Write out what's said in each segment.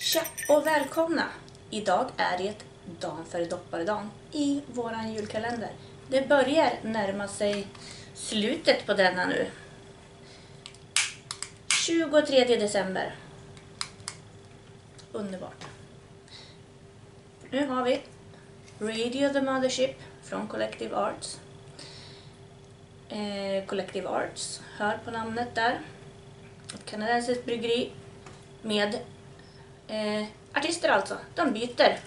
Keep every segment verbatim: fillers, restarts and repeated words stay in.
Tja och välkomna! Idag är det dagen före dopparedagen i våran julkalender. Det börjar närma sig slutet på denna nu. tjugotredje december. Underbart. Nu har vi Radio the Mothership från Collective Arts. Eh, Collective Arts, hör på namnet där. Ett kanadensiskt bryggeri med eh, artister alltså. De byter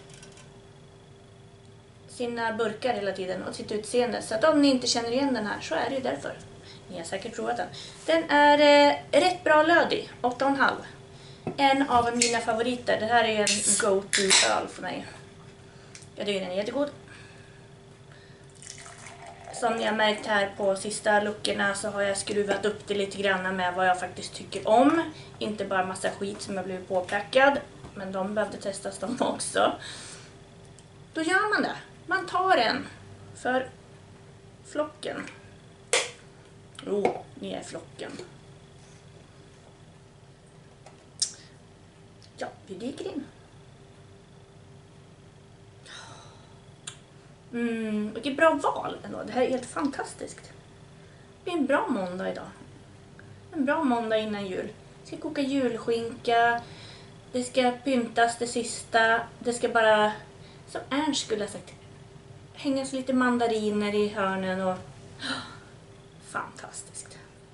sina burkar hela tiden och sitt utseende. Så att om ni inte känner igen den här så är det ju därför. Ni har säkert provat den. Den är eh, rätt bra lödig, åtta komma fem. En av mina favoriter. Det här är en go-to-öl för mig. Jag tycker den är jättegod. Som ni har märkt här på sista luckorna så har jag skruvat upp det lite grann med vad jag faktiskt tycker om. Inte bara massa skit som jag blivit påprackad. Men de behövde testas de också. Då gör man det. Man tar en för flocken. Jo, oh, ni är flocken. Ja, vi dyker in. Mm, vilket bra val ändå. Det här är helt fantastiskt. Det blir en bra måndag idag. En bra måndag innan jul. Jag ska koka julskinka. Det ska pyntas det sista. Det ska bara, som Ernst skulle ha sagt, hängas lite mandariner i hörnen och fantastiskt.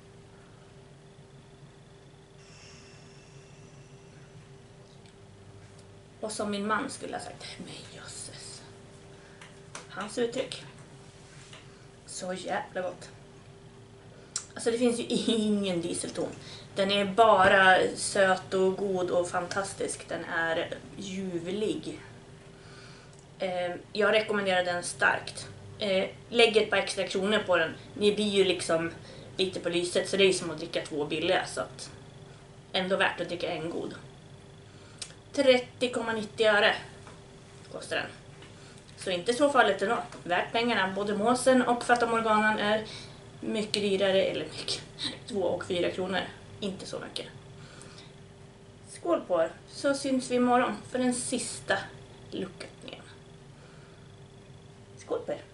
Och som min man skulle ha sagt, men jösses. Hans uttryck. Så jävla gott. Alltså det finns ju ingen dieselton. Den är bara söt och god och fantastisk. Den är ljuvlig. Eh, jag rekommenderar den starkt. Eh, lägg ett par extra kronor på den. Ni blir ju liksom lite på lyset. Så det är ju som att dricka två billiga. Så att ändå värt att dricka en god. trettio komma nittio öre kostar den. Så inte så farligt ändå. Värt pengarna. Både måsen och Fata Morganan är mycket dyrare. Eller mycket. Två och fyra kronor. Inte så mycket. Skål på er. Så syns vi imorgon för den sista lucköppningen. Skål på er.